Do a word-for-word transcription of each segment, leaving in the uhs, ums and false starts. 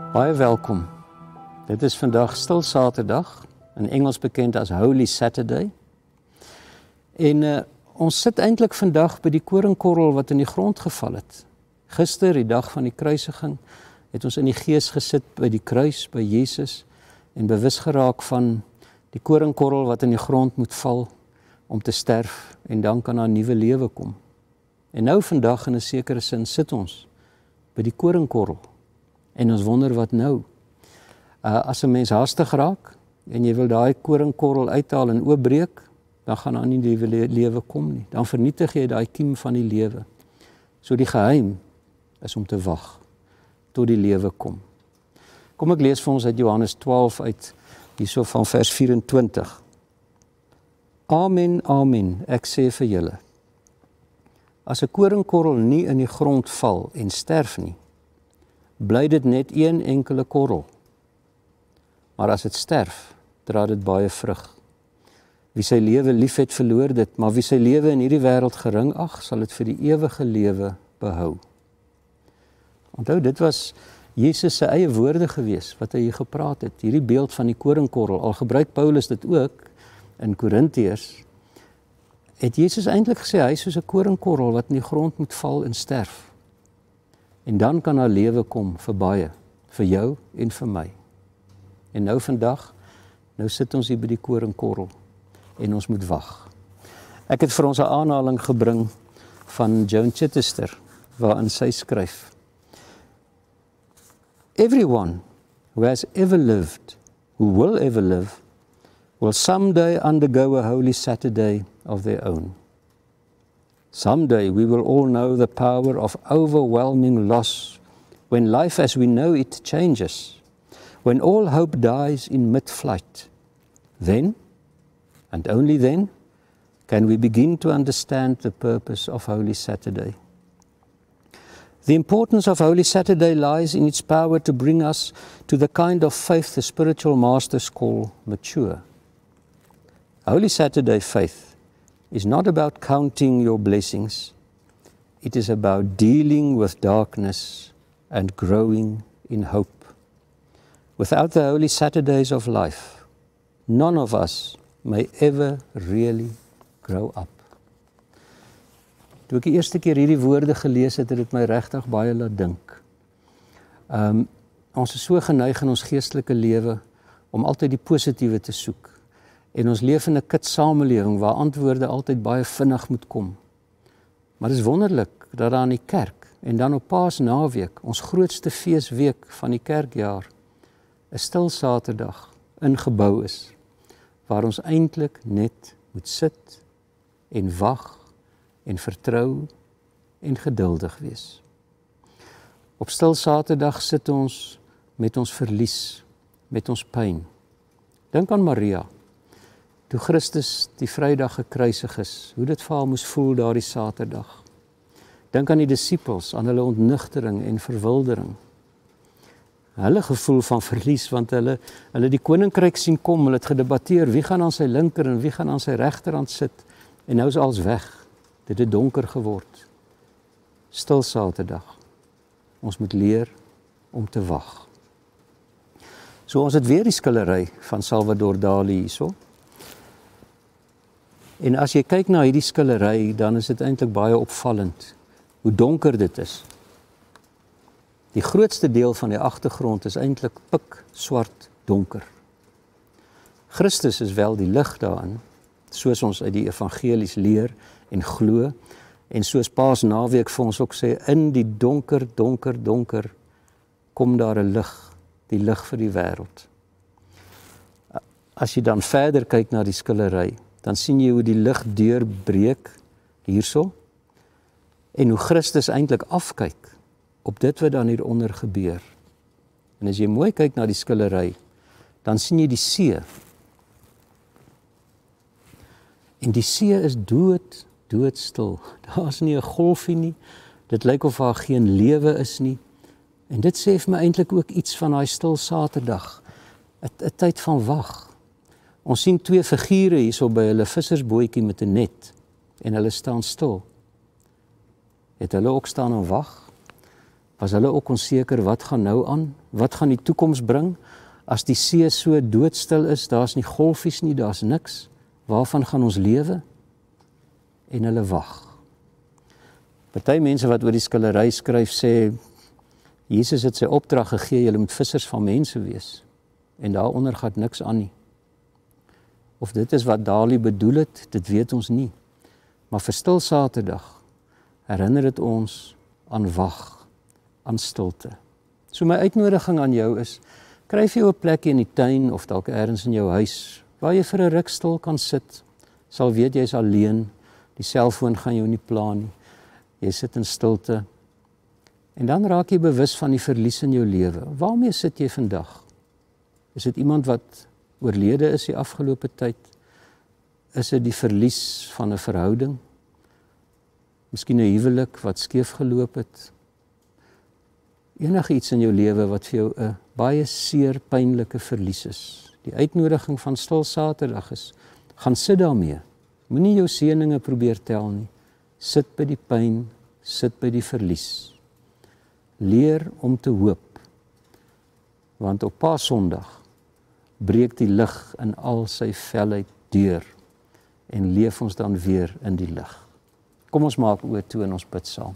Baie welkom. Dit is vandag Stil Saterdag, in Engels bekend as Holy Saturday. En uh, ons sit eintlik vandag by die koringkorrel wat in die grond geval het. Gister, die dag van die kruisiging, het ons in die gees gesit by die kruis, by Jesus, en bewus geraak van die koringkorrel wat in die grond moet val om te sterf, en dan kan daar 'n nuwe lewe kom. En nou vandag, in 'n sekere sin, sit ons by die koringkorrel, en ons wonder wat nou. Uh, as 'n mens haastig raak, en jy wil daai koringkorrel uithaal en oopbreek, dan gaan daar nie die lewe kom nie. Dan vernietig jy daai kiem van die lewe. So die geheim is om te wag tot die lewe kom. Kom ek lees vir ons uit Johannes twaalf uit, hierso van vers vyf-en-twintig. Amen, amen, ek sê vir julle, as 'n koringkorrel nie in die grond val en sterf nie, bly dit net een enkele korrel. Maar as dit sterf, dra dit baie vrug. Wie sy lewe liefhet, verloor dit, maar wie sy lewe in hierdie wêreld gering ag, sal dit vir die ewige lewe behou. Onthou, dit was Jesus se eie woorde gewees, wat hy hier gepraat het, hierdie beeld van die koringkorrel. Al gebruik Paulus dit ook in Korintiërs, het Jesus eintlik gesê, hy is soos 'n koringkorrel wat in die grond moet val en sterf. En dan kan daar lewe kom vir baie, vir jou en vir my. En nou vandag, nou sit ons hier by die koringkorrel, en ons moet wag. Ek het vir ons 'n aanhaling gebring van Joan Chittister, waarin sy skryf, Everyone who has ever lived, who will ever live, will someday undergo a holy Saturday of their own. Someday we will all know the power of overwhelming loss when life as we know it changes, when all hope dies in mid-flight. Then, and only then, can we begin to understand the purpose of Holy Saturday. The importance of Holy Saturday lies in its power to bring us to the kind of faith the spiritual masters call mature. Holy Saturday faith is not about counting your blessings. It is about dealing with darkness and growing in hope. Without the Holy Saturdays of life, none of us may ever really grow up. Toe ek die eerste keer hierdie woorde gelees het, het dit my regtig baie laat dink. Um, ons is so geneig in ons geestelike lewe om altyd die positiewe te soek. En ons leef in 'n kit samelewing waar antwoorde altyd baie vinnig moet kom. Maar dit is wonderlik dat daar in die kerk en dan op Paasnaweek, ons grootste feesweek van die kerkjaar, 'n stil Saterdag ingebou is, waar ons eintlik net moet sit en wag en vertrou en geduldig wees. Op stil Saterdag sit ons met ons verlies, met ons pyn. Dink aan Maria, toe Christus die Vrydag gekruisig is, hoe dit vir haar moes voel daardie Saterdag. Dink aan die disippels, aan hulle ontnugtering en verwildering. Hulle gevoel van verlies, want hulle, hulle die koninkryk sien kom, hulle het gedebatteer, wie gaan aan sy linker en wie gaan aan sy regterhand sit, en nou is alles weg. Dit het donker geword. Stil Saterdag. Ons moet leer om te wag. So ons het weer die skillery van Salvador Dali hierso. En as jy kyk na hierdie skillery, dan is dit eintlik baie opvallend hoe donker dit is. Die grootste deel van die agtergrond is eintlik pik swart donker. Christus is wel die lig daarin, soos ons uit die evangelies leer en glo, en soos Paasnaweek vir ons ook sê, in die donker, donker, donker, kom daar 'n lig, die lig vir die wêreld. As jy dan verder kyk na die skillery, dan sien jy hoe die lig deurbreek, hierso, en hoe Christus eintlik afkyk op dit wat dan hieronder gebeur. En as jy mooi kyk na die skillery, dan sien jy die see. En die see is dood, doodstil. Daar is nie 'n golfie nie. Dit lyk of daar geen lewe is nie. En dit sê vir my eintlik ook iets van daai stil Saterdag. 'n 'n tyd van wag. Ons sien twee figure hierso by hulle vissersbootjie met 'n net. En hulle staan stil. Het hulle ook staan en wag? Was hulle ook onseker, wat gaan nou aan? Wat gaan die toekoms bring? As die see so doodstil is, daar's nie golfies nie, daar's niks. Waarvan gaan ons lewe? En hulle wag. Party mense wat oor die skillery skryf sê, Jesus het sy opdrag gegee, julle moet vissers van mense wees. En daaronder gaan niks aan nie. Of dit is wat Dali bedoel het, dit weet ons nie. Maar vir Stil Saterdag herinner dit ons aan wag, aan stilte. So my uitnodiging aan jou is, kryf jou 'n plekkie in die tuin of dalk elders in jou huis, waar jy vir 'n ruk stil kan sit. Sal weet jy's alleen, die selfoon gaan jou nie pla nie. Jy sit in stilte. En dan raak jy bewus van die verlies in jou lewe. Waarmee sit jy vandag? Is dit iemand wat oorlede is die afgelope tyd? Is dit die verlies van 'n verhouding? Miskien 'n huwelik wat skeef geloop het? Enige iets in jou lewe wat vir jou 'n baie seer, pynlike verlies is. Die uitnodiging van Stil Saterdag is, gaan sit daarmee. Moenie jou seëninge probeer tel nie. Sit by die pyn, sit by die verlies. Leer om te hoop. Want op Paasondag breek die lig in al sy felheid deur en leef ons dan weer in die lig. Kom ons maak oë toe en ons bid saam.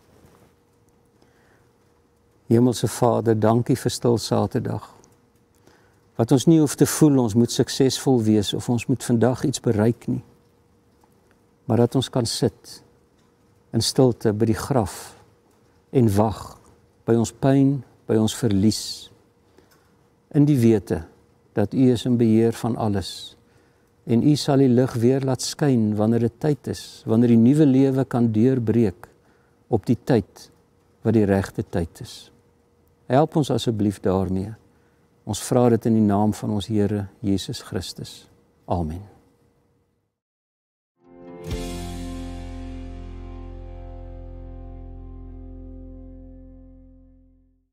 Hemelse Vader, dankie vir Stil Saterdag. Wat ons nie hoef te voel, ons moet suksesvol wees of ons moet vandag iets bereik nie. Maar dat ons kan sit in stilte by die graf en wag by ons pyn, by ons verlies. In die wete dat U is in beheer van alles en U sal die lig weer laat skyn wanneer dit tyd is, wanneer die nuwe lewe kan deurbreek op die tyd wat die regte tyd is. Help ons asseblief daarmee. Ons vra dit in die naam van ons Here Jesus Christus. Amen.